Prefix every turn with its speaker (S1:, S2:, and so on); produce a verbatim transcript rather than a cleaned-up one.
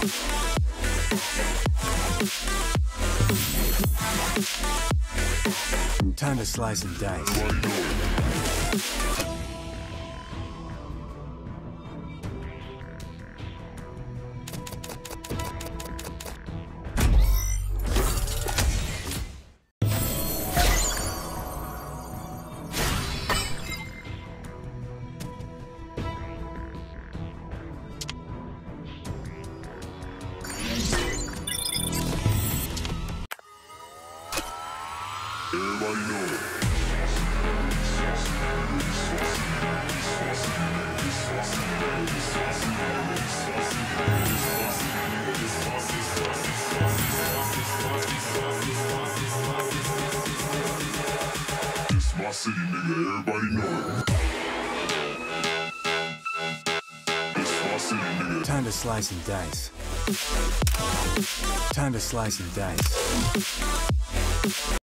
S1: Time to slice and dice.
S2: Everybody know it. It's my city, nigga. Everybody know it. It's my city, nigga.
S1: Time to slice and dice. Time to slice and dice.